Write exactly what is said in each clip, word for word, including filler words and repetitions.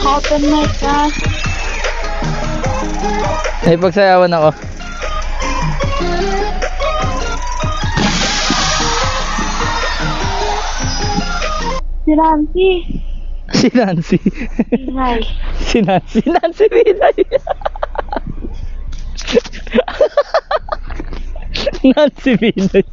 Naka-open mic ka. Ay, pagsayawan ako. Si Nancy. Si Nancy. Binay. Si Nancy. Nancy Binay. Nancy Binay.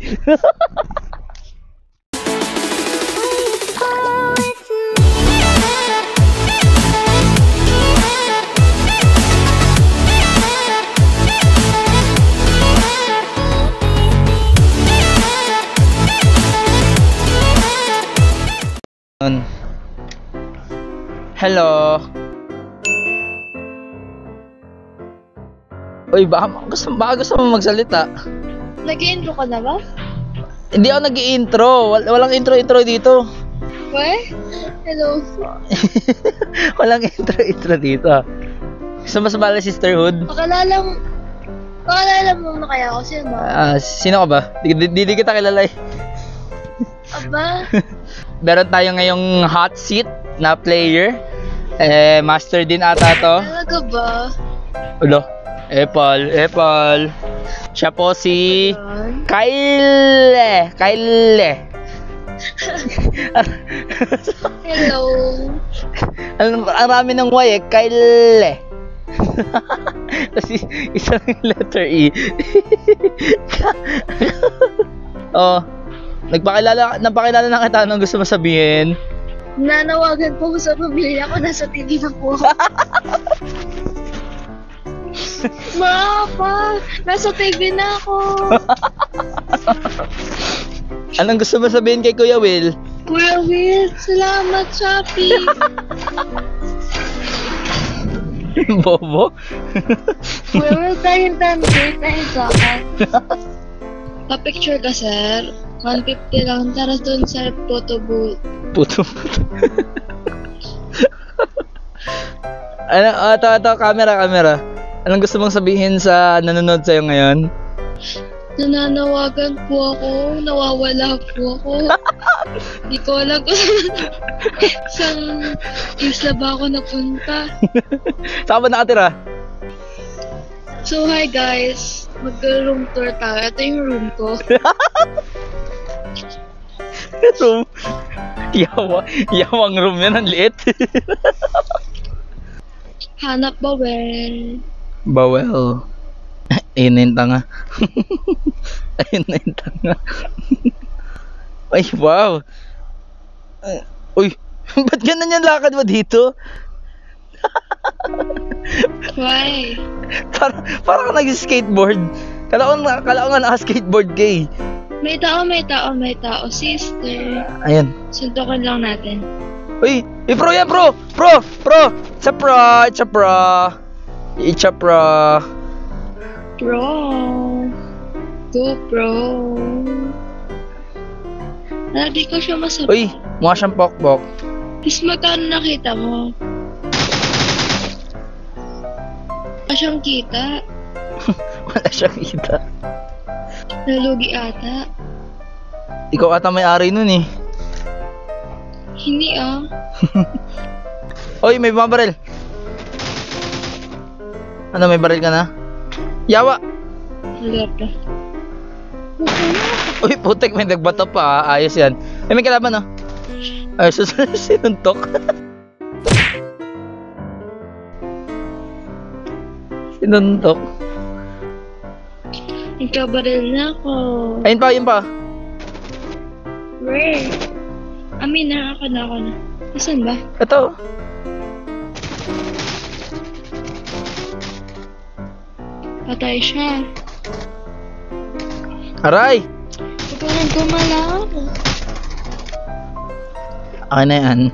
Hello. Uy, baka gusto, baka gusto mo magsalita. Nag-intro ka na ba? Hindi ako nag-i-intro. Wal walang intro-intro dito. What? Hello. Walang intro-intro dito. Gusto mo sumali sisterhood? Pakalala mo. Pakalala mo na kaya ako. Sino ba? Ah, sino ka ba? Di, di, di kita kilala eh. Aba? Meron tayo ngayong hot seat na player. Eh, master din ata to. Talaga ba? Ulo. Epal, Epal. Siya po si Yan. Kyle. Kyle. Hello. Ang ang rami ng Y eh. Kyle. Kasi isang letter E. Oh. Nagpakilala, nagpakilala na kita. Anong gusto mo sabihin? Nanawagan po sa pamilya ko. Nasa T V na po. Ma, pa, nasa T V na ako. Anong gusto mo sabihin kay Kuya Will? Kuya Will, salamat, Shopee. Bobo? Kuya Will, dahil tanggit, dahil sa akin. Pa-picture ka, sir. one fifty lang, tara dun sa photo booth. Puto. Ano, oh, ito, ito, camera, camera. Anong gusto mong sabihin sa nanonood sa'yo ngayon? Nananawagan po ako, nawawala po ako. Hindi ko alam kung saan isla ba ako napunta. Saan ba nakatira? So, hi guys. Mag-room tour tayo. Ito yung room ko. Room? Yawa, yawang room yan, ang liit. Hanap ba, well? Bawel. Ayun na yung tanga. Ayun na yung tanga. Ay, wow. Uh, uy, ba't ganun yung lakad mo dito? Why? Para, para ka nag-skateboard. Kala ko, kala ko nga naka-skateboard kay. May tao, may tao, may tao. Sister. Ayan. Suntukan lang natin. Uy, eh, pro yan, pro! Pro! Pro! It's a pro! It's a pro! It's a pro! Pro. Go, pro. Ah, di ko siya masarap. Uy, mukha siyang pokpok. Mas magkano nakita mo? Wala siyang kita. Wala siyang kita. Nalugi ata. Ikaw ata may-ari nun eh. Hindi ah. Uy, may mga baril. Ano, may baril ka na? Yawa! Wala pa. Uy, putek, may nagbato pa. Ah. Ayos yan. Ay, may kalaban oh. Ay, susunod sinuntok. Sinuntok. Nagkabaril na ako. Ayun pa, ayun pa. Where? Amin na, ako na, ako na. Nasaan ba? Ito. Patay siya. Aray! Huwag ka nang gumalaw. Akin na yan.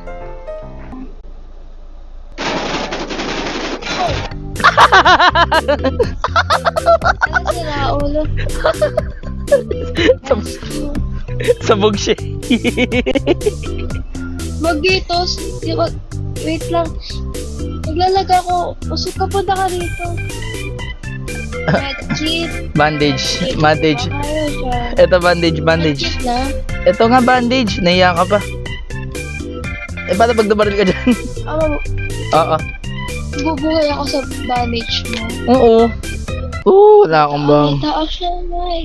Ano sila, ulo? Sab- Sabog siya. Wag dito. Di ba- Wait lang. Naglalaga ako. Usok ka, punta ka dito. Medkit. Bandage. Bandage. Ayaw siya. Ito bandage, bandage. Medkit na. Ito nga bandage. Naiya ka pa. Eh, paano pag nabaril ka dyan? Ano, Oo. bubuhay ako sa bandage mo. Oo. Oo, wala akong bang. Ay, taas siya, Nay.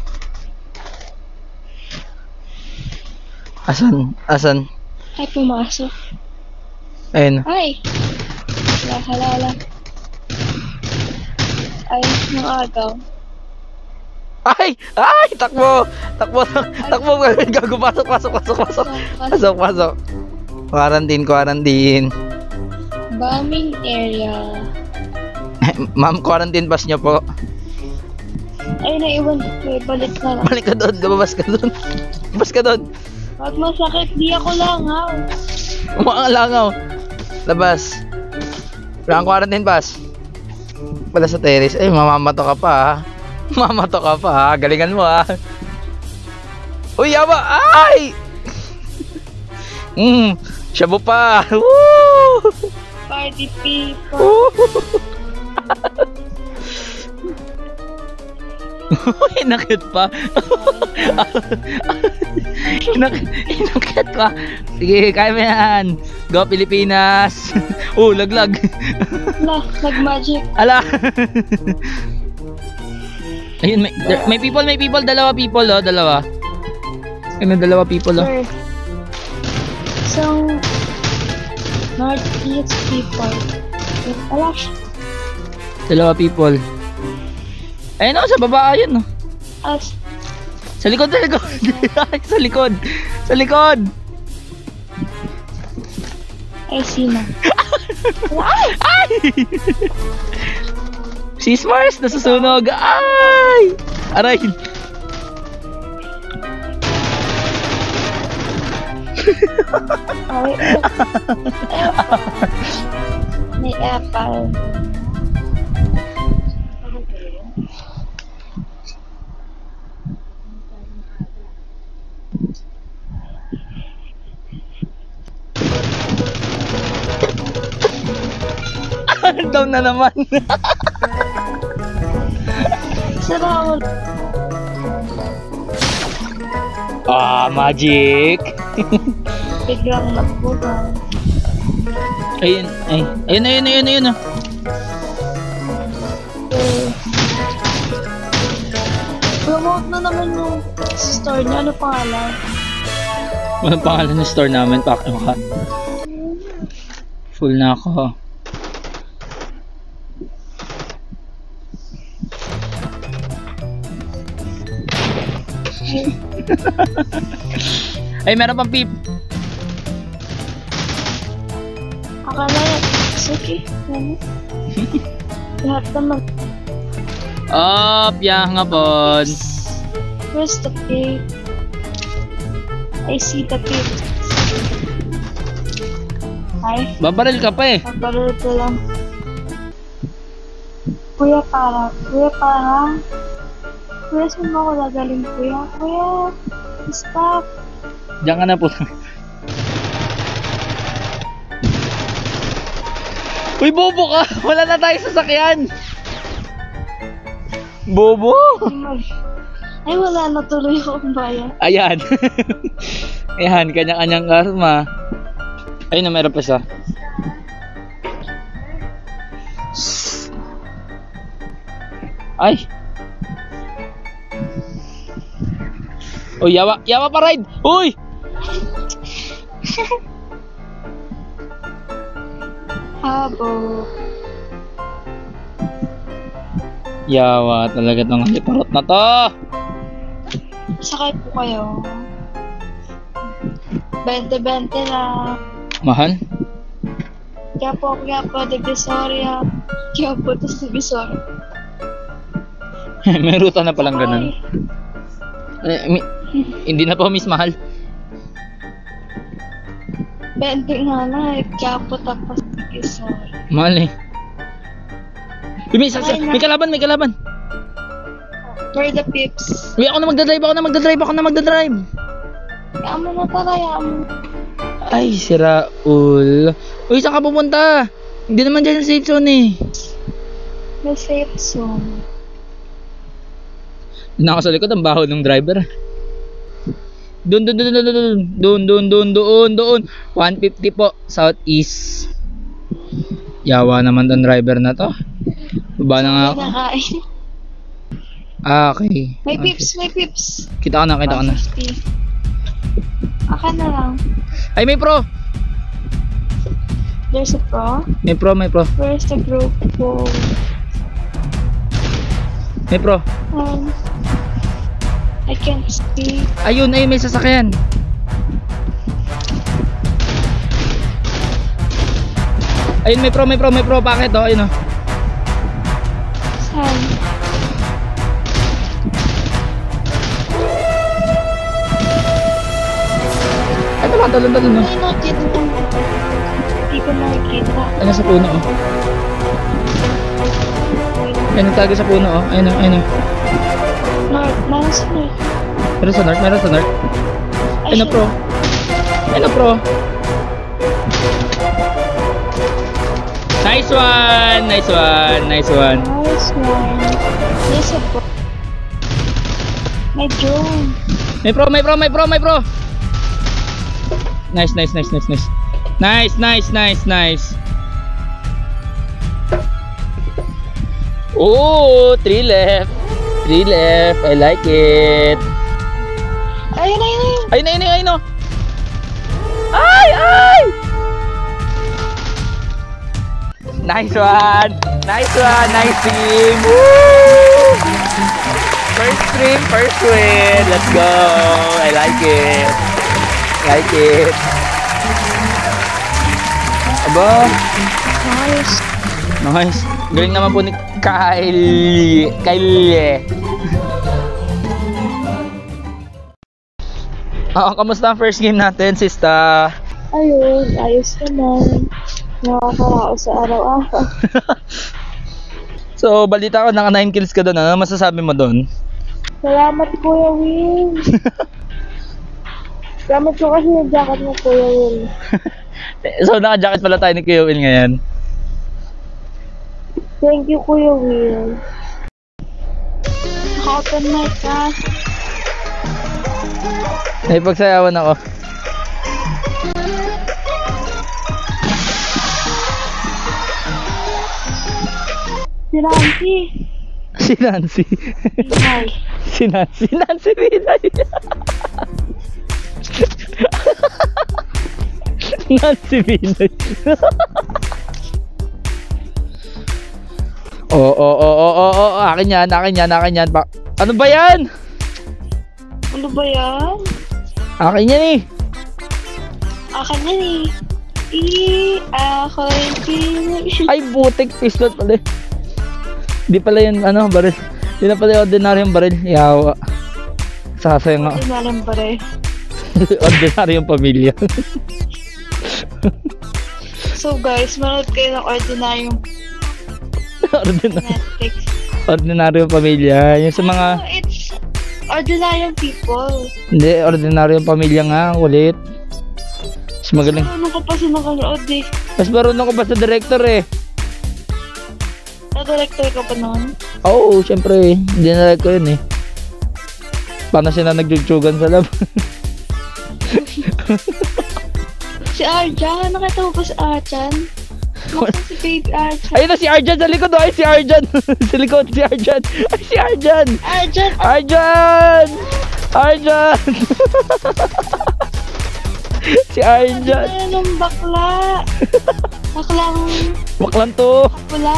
Asan? Asan? Ay, pumasok. Ayun. Ay! Wala, wala, wala. Ay, ng agaw. Ay! Ay! Takbo! Takbo! Takbo! Gago! Pasok! Pasok! Pasok! Pasok! Pasok! Pasok! Quarantine! Quarantine! Bombing area. Ma'am, quarantine pass niyo po. Ay, naiwan ko. Balik na lang. Balik ka doon. Lumabas ka doon. Lumabas ka doon. Pag masakit, di ako langaw. Umakang langaw. Labas. Wala kang quarantine pass. Wala sa terrace. Ay, mamamato ka pa ha. Mamato ka pa ha. Galingan mo ha. Uy, yawa! Ay! Hmm, shabu pa. Woo! Party people. Woo! Inakit pa. Inakit, inakit pa. Sige, kaya mo yan. Go Pilipinas. Oh, laglag. Ala, nag-magic. Ala. Ayun, may, there, may people, may people, dalawa people, oh, dalawa. Ayun, dalawa people, oh. Sir. So, northeast people. Ala, Dalawa people. Ayun, oh, sa baba, ayun, oh. as, Sa likod, sa likod. Sa likod. Sa likod. ay, sino? Ay! Si Mars, nasusunog. Ay! Aray! Ay, apple. May apple. Down na naman. Sarap. Ah, magic. Biglang nagbugan. Ayun, ay. Ayun, ayun, ayun, ayun. ah. Eh, promote na naman yung store niya. Ano pangalan? Walang pangalan ng store namin. Pakyo ka. Full na ako. Ay, meron pang pip. Akala yan. Sige. Ano? Lahat naman. Up, yang hapon. Where's the pig? I see the pig. Ay, Babaril ka pa eh. nabalot ko lang. Kuya para. Kuya para. Kuya, saan mo ako gagaling, kuya? Kuya, stop. Diyan ka na po. Uy, bobo ka! Wala na tayo sasakyan! Bobo! Ay, wala na tuloy akong bayan. Ayan. Ayan, kanya-kanyang karma. Ayun na, meron pa siya. Ay! Uy, yawa! Yawa pa ride! Uy! Habo. Yawa talaga tong haliparot na to! Sakay po kayo. Bente-bente lang. Mahal? Kaya po, kaya po, Divisoria. Kaya po, tas Divisoria. May ruta na palang ganun. Eh, mi- hindi na po, miss, mahal. Bente nga na, eh. Kaya po, tapos Divisoria. Mahal eh. Uy, may, sas- Ay, na- may kalaban, may kalaban. Where the pips? Uy, ako na magdadrive, ako na magdadrive, ako na magdadrive. Kaya mo na tara, kaya mo. Ay, si Raul. Uy, saan ka pupunta? Hindi naman dyan yung safe zone eh. May safe zone. Doon ako sa likod, ang baho ng driver. Doon, doon, doon, doon, doon, doon, doon, doon, doon, doon. one fifty po, southeast. Yawa naman tong driver na to. Baba na nga ako. Nakain. Ah, okay. May Okay. pips, may pips. Kita ko na, kita ko na. one fifty. Aka na lang. Ay, may pro! There's a pro. May pro, may pro. Where's the group? Whoa. May pro. Um, I can't see. Ayun, ayun, may sasakyan. Ayun, may pro, may pro, may pro. Bakit, oh? Ayun, oh. Saan? Ay, tama, talon, talon, oh. Ay, nakita mo. Hindi ko nakikita. Ay, nasa puno, oh. Ayun, nagtago sa puno, oh. Ayun, oh, ayun, oh. North, nasa north. Meron sa north, meron sa north. Ayun, oh, pro. Ayun, oh, pro. Nice one! Nice one! Nice one! Nice one. There's a pro. May drone. May pro, may pro, may pro, may pro! Nice, nice, nice, nice, nice. Nice, nice, nice, nice. Oh, three left. Three left. I like it. Ayun, ayun, ayun. Ayun, ayun, ayun, ayun. Ay, ay! Nice one. Nice one. Nice team. Woo! First stream, first win. Let's go. I like it. Like it. Aba. Nice. Nice. Galing naman po ni Kyle. Kyle. Ah, kamusta ang first game natin, sista? Ayun, ayos naman. Nakakaraos sa araw-araw. So, balita ko, naka nine kills ka doon. Ano masasabi mo doon? Salamat, Kuya Will. Salamat ko kasi yung jacket mo, Kuya Will. So, naka-jacket pala tayo ni Kuya Will ngayon. Thank you, Kuya Will. Naka-open mic ka. Ay, pagsayawan ako. Si Nancy. Si Nancy. Hi. Si Nancy. Nancy Pinay. Nancy Pinay. Oo, oo, oo, oo, oo. Akin yan, akin yan, akin yan. Pa- ano ba yan? Ano ba yan? Akin yan eh. Akin yan eh. Eh, ako yung Ay, butik. Pistol pala. Di pala yun, ano, baril. Di na pala yung ordinaryong baril. Yawa. Sasayang nga. Ordinaryong baril. Ordinaryong pamilya. So guys, manood kayo ng ordinaryong Ordinary. Netflix. Ordinaryong pamilya. Yung sa mga... No, it's ordinaryong people. Hindi, ordinaryong pamilya nga. Kulit. Mas magaling. Ano ko pa sinakanood eh. Mas marunong ko ba sa director eh. Na-director ka pa noon? Oo, syempre. Hindi na like ko yun eh. Paano siya na nagjugjugan sa lab? Si Arjan, nakita mo ba si Arjan? Nakita si Baby Arjan. Ayun na si Arjan sa likod. Ay, si Arjan. Sa likod si Arjan. Ay, si Arjan. Arjan! Arjan! Arjan! Si Arjan. Ano yung bakla? Baklang Baklan to. pula.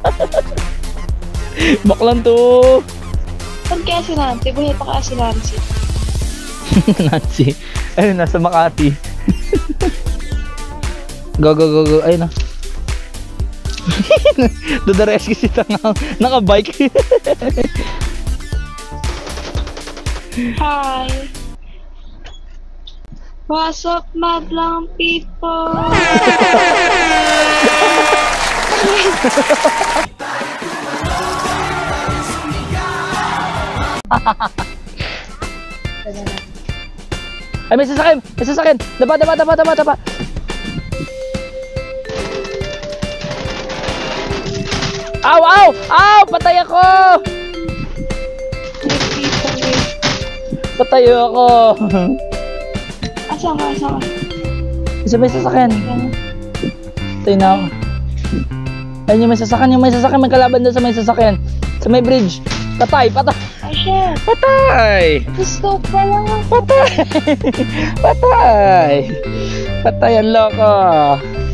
Baklan to. Saan kaya si Nancy? Buhay pa kaya si Nancy? Nancy. Ayun, nasa Makati. Go, go, go, go. Ayun na. Dodares kasi tanga. Naka-bike. Hi! What's up, madlang people? Ay, may sasakyan! May sasakyan! Daba, daba, daba, daba, daba! Aw, aw! Aw! Patay ako! Patay ako! saan ka, saan ka? Isa may sasakyan. Tayo na ako. Ayun yung may sasakyan, yung may sasakyan, may kalaban doon sa may sasakyan. Sa may bridge. Patay, patay. Ay, shit. Patay! Gusto pa lang ako. Patay! Patay! Patay ang loko!